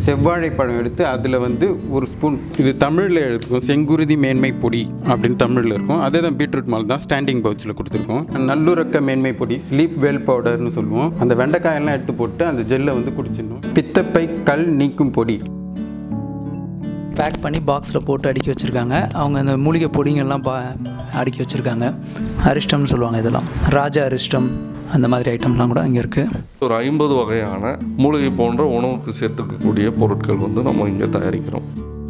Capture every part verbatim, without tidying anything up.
செவ்வாழைப்பழம் எடுத்து அதில் வந்து ஒரு ஸ்பூன், இது தமிழில் இருக்கும் செங்குருதி மேன்மை பொடி அப்படின்னு தமிழில் இருக்கும். அதே தான் பீட்ரூட் மால்ட் தான் ஸ்டாண்டிங் பவுச்சில் கொடுத்துருக்கோம். நல்லுறக்க மேன்மை பொடி, ஸ்லீப் வெல் பவுடர்னு சொல்லுவோம். அந்த வெண்டைக்காயெல்லாம் எடுத்து போட்டு அந்த ஜெல்லை வந்து குடிச்சிடணும். பித்தப்பை கல் நீக்கும் பொடி பேக் பண்ணி பாக்ஸில் போட்டு அடுக்கி வச்சுருக்காங்க. அவங்க அந்த மூலிகை பொடிங்கெல்லாம் பா அடுக்கி வச்சுருக்காங்க. அரிஸ்டம்னு சொல்லுவாங்க. இதெல்லாம் ராஜா அரிஸ்டம் அந்த மாதிரி ஐட்டம்லாம் கூட இங்கே இருக்குது. ஒரு ஐம்பது வகையான மூலிகை போன்ற உணவுக்கு சேர்த்துக்கக்கூடிய பொருட்கள் வந்து நம்ம இங்கே தயாரிக்கிறோம்.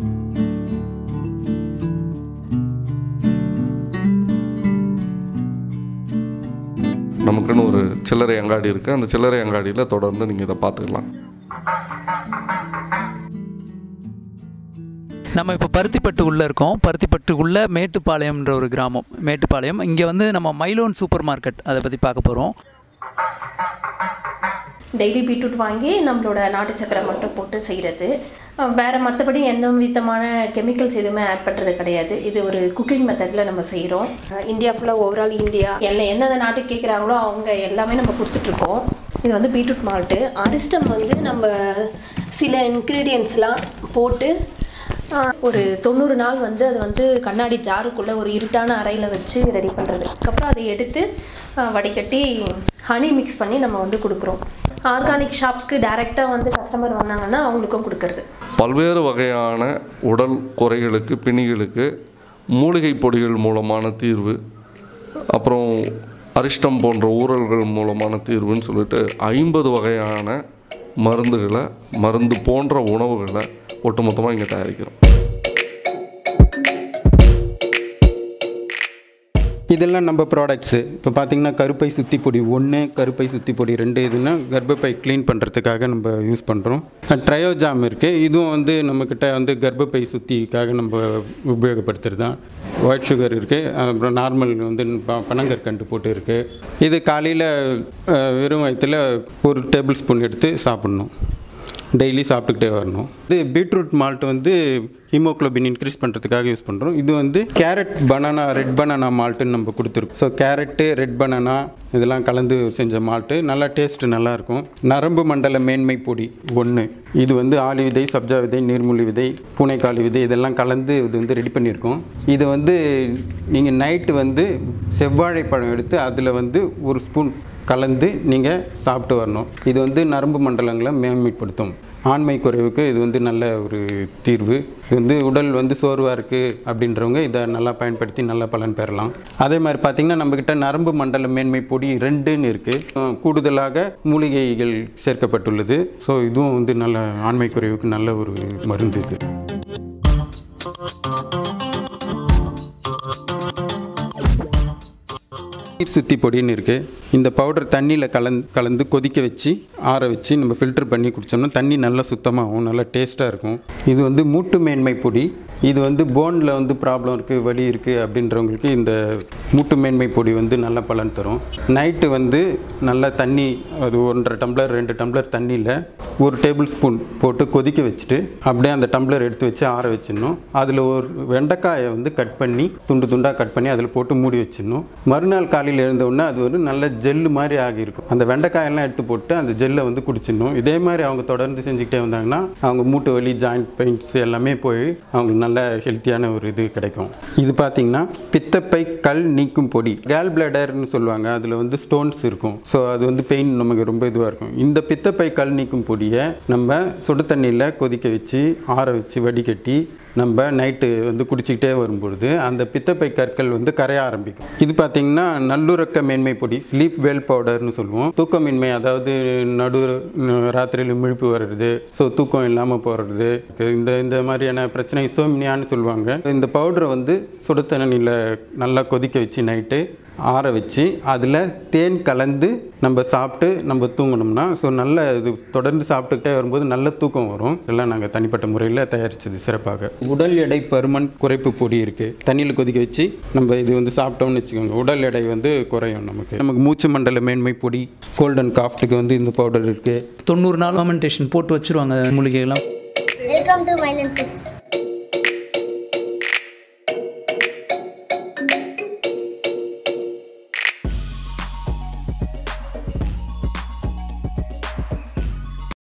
நமக்குன்னு ஒரு சில்லறை அங்காடி இருக்குது. அந்த சில்லறை அங்காடியில் தொடர்ந்து நீங்கள் இதை பார்த்துக்கலாம். நம்ம இப்போ பருத்திப்பட்டு உள்ளே இருக்கோம். பருத்திப்பட்டு உள்ள மேட்டுப்பாளையம்ன்ற ஒரு கிராமம். மேட்டுப்பாளையம் இங்கே வந்து நம்ம மைலோன் சூப்பர் மார்க்கெட் அதை பற்றி பார்க்க போகிறோம். டெய்லி பீட்ரூட் வாங்கி நம்மளோட நாட்டு சக்கரை மட்டும் போட்டு செய்கிறது. வேறு மற்றபடி எந்த விதமான கெமிக்கல்ஸ் எதுவுமே ஆட் பண்ணுறது கிடையாது. இது ஒரு குக்கிங் மெத்தடில் நம்ம செய்கிறோம். இந்தியா ஃபுல்லாக ஓவரால் இந்தியா எல்லாம் எந்தெந்த நாட்டுக்கு கேட்குறாங்களோ அவங்க எல்லாமே நம்ம கொடுத்துட்ருக்கோம். இது வந்து பீட்ரூட் மால்ட்டு. அரிஸ்டம் வந்து நம்ம சில இன்க்ரீடியன்ஸ்லாம் போட்டு ஒரு தொண்ணூறு நாள் வந்து அது வந்து கண்ணாடி ஜாருக்குள்ளே ஒரு இருட்டான அறையில் வச்சு ரெடி பண்ணுறது. அதுக்கப்புறம் அதை எடுத்து வடிகட்டி ஹனி மிக்ஸ் பண்ணி நம்ம வந்து கொடுக்குறோம். ஆர்கானிக் ஷாப்ஸ்க்கு டைரெக்டாக வந்து கஸ்டமர் வந்தாங்கன்னா அவங்களுக்கும் கொடுக்கறது. பல்வேறு வகையான உடல் குறைகளுக்கு, பிணிகளுக்கு மூலிகை பொடிகள் மூலமான தீர்வு, அப்புறம் அரிஷ்டம் போன்ற ஊறல்கள் மூலமான தீர்வுன்னு சொல்லிட்டு ஐம்பது வகையான மருந்துகளை, மருந்து போன்ற உணவுகளை ஒட்டுமொத்தமாக இங்கே தயாரிக்கிறோம். இதெல்லாம் நம்ம ப்ராடக்ட்ஸு. இப்போ பார்த்திங்கன்னா கருப்பை சுத்தி பொடி ஒன்று, கருப்பை சுத்தி பொடி ரெண்டு, இதுன்னா கர்ப்பப்பை க்ளீன் பண்ணுறதுக்காக நம்ம யூஸ் பண்ணுறோம். ட்ரையோஜாம் இருக்குது. இதுவும் வந்து நம்மக்கிட்ட வந்து கர்ப்பப்பை சுத்திக்காக நம்ம உபயோகப்படுத்துறது தான். ஒயிட் சுகர் இருக்குது. அப்புறம் நார்மல் வந்து ப பனங்கற்கண்டு போட்டு இருக்குது. இது காலையில் வெறும் வயிற்றில் ஒரு டேபிள் ஸ்பூன் எடுத்து சாப்பிட்ணும். டெய்லி சாப்பிட்டுக்கிட்டே வரணும். இது பீட்ரூட் மால்ட் வந்து ஹீமோக்ளோபின் இன்க்ரீஸ் பண்ணுறதுக்காக யூஸ் பண்ணுறோம். இது வந்து கேரட் பனானா, ரெட் பனானா மால்ட்டுன்னு நம்ம கொடுத்துருக்கோம். ஸோ கேரட்டு, ரெட் பனானா இதெல்லாம் கலந்து செஞ்ச மால்ட்டு நல்லா டேஸ்ட்டு நல்லாயிருக்கும். நரம்பு மண்டல மேன்மை பொடி ஒன்று, இது வந்து ஆளி விதை, சப்ஜா விதை, நீர்மூலி விதை, பூனைக்காளி விதை இதெல்லாம் கலந்து இது வந்து ரெடி பண்ணியிருக்கோம். இது வந்து நீங்கள் நைட்டு வந்து செவ்வாழைப்பழம் எடுத்து அதில் வந்து ஒரு ஸ்பூன் கலந்து நீங்கள் சாப்பிட்டு வரணும். இது வந்து நரம்பு மண்டலங்களை மேன்மைப்படுத்தும். ஆண்மை குறைவுக்கு இது வந்து நல்ல ஒரு தீர்வு. இது வந்து உடல் வந்து சோர்வாக இருக்குது அப்படின்றவங்க இதை நல்லா பயன்படுத்தி நல்ல பலன் பெறலாம். அதே மாதிரி பார்த்திங்கன்னா நம்மக்கிட்ட நரம்பு மண்டல மேன்மை பொடி ரெண்டுன்னு இருக்குது. கூடுதலாக மூலிகைகள் சேர்க்கப்பட்டுள்ளது. ஸோ இதுவும் வந்து நல்ல ஆண்மை குறைவுக்கு நல்ல ஒரு மருந்து. இது நீர் சுத்தி பொடின்னு இருக்குது. இந்த பவுடர் தண்ணியில் கலந்து கலந்து கொதிக்க வச்சு ஆற வச்சு நம்ம ஃபில்டர் பண்ணி குடித்தோம்னா தண்ணி நல்லா சுத்தமாகும், நல்லா டேஸ்ட்டாக இருக்கும். இது வந்து மூட்டு மேன்மை பொடி. இது வந்து போனில் வந்து ப்ராப்ளம் இருக்குது, வலி இருக்குது அப்படின்றவங்களுக்கு இந்த மூட்டு மேன்மை பொடி வந்து நல்ல பலன் தரும். நைட்டு வந்து நல்லா தண்ணி, அது ஒன்றரை டம்ளர் ரெண்டு டம்ளர் தண்ணியில் ஒரு டேபிள் ஸ்பூன் போட்டு கொதிக்க வச்சுட்டு அப்படியே அந்த டம்ளர் எடுத்து வச்சு ஆற வச்சிடணும். அதில் ஒரு வெண்டைக்காயை வந்து கட் பண்ணி துண்டு துண்டாக கட் பண்ணி அதில் போட்டு மூடி வச்சிடணும். மறுநாள் காலையில் எழுந்தவுடனே அது ஒரு நல்ல ஜெல்லு மாதிரி ஆகியிருக்கும். அந்த வெண்டைக்காயெல்லாம் எடுத்து போட்டு அந்த ஜெல்லை வந்து குடிச்சிடணும். இதே மாதிரி அவங்க தொடர்ந்து செஞ்சுக்கிட்டே வந்தாங்கன்னா அவங்க மூட்டு வலி, ஜாயிண்ட் பெயின்ஸ் எல்லாமே போய் அவங்க நல்ல ஹெல்த்தியான ஒரு இது கிடைக்கும். இது பார்த்திங்கன்னா பித்தப்பை கல் நீக்கும் பொடி, கேல் பிளேடர்னு சொல்லுவாங்க. அதில் வந்து ஸ்டோன்ஸ் இருக்கும். ஸோ அது வந்து பெயின் நமக்கு ரொம்ப இதுவாக இருக்கும். இந்த பித்தப்பை கல் நீக்கும் பொடியை நம்ம சுடு தண்ணியில் கொதிக்க வச்சு ஆற வச்சு வடிகட்டி நம்ம நைட்டு வந்து குடிச்சிக்கிட்டே வரும்பொழுது அந்த பித்தப்பை கற்கள் வந்து கரைய ஆரம்பிக்கும். இது பார்த்திங்கன்னா நல்லுறக்க மேன்மை பொடி, ஸ்லீப் வெல் பவுடர்னு சொல்லுவோம். தூக்கமின்மை, அதாவது நடு ராத்திரியில் முழிப்பு வர்றது, ஸோ தூக்கம் இல்லாமல் போகிறது, இந்த இந்த மாதிரியான பிரச்சனை இன்சோம்னியான்னு சொல்லுவாங்க. இந்த பவுடரை வந்து சுடு தண்ணியில் நல்லா கொதிக்க வச்சு நைட்டு ஆற வச்சு அதில் தேன் கலந்து நம்ம சாப்பிட்டு நம்ம தூங்கணும்னா ஸோ நல்ல இது தொடர்ந்து சாப்பிட்டுக்கிட்டே வரும்போது நல்ல தூக்கம் வரும். இதெல்லாம் நாங்கள் தனிப்பட்ட முறையில் தயாரித்தது சிறப்பாக. உடல் எடை பருமன் குறைப்பு பொடி இருக்குது. தண்ணியில் கொதிக்க வச்சு நம்ம இது வந்து சாப்பிட்டோம்னு வச்சுக்கோங்க, உடல் எடை வந்து குறையும். நமக்கு நமக்கு மூச்சு மண்டல மேன்மை பொடி, கோல்ட் அண்ட் காஃப்ட்டுக்கு வந்து இந்த பவுடர் இருக்குது. தொண்ணூறு நாள் ஃபெர்மெண்டேஷன் போட்டு வச்சுருவாங்க மூலிகைகள்லாம். Welcome to Mylan foods.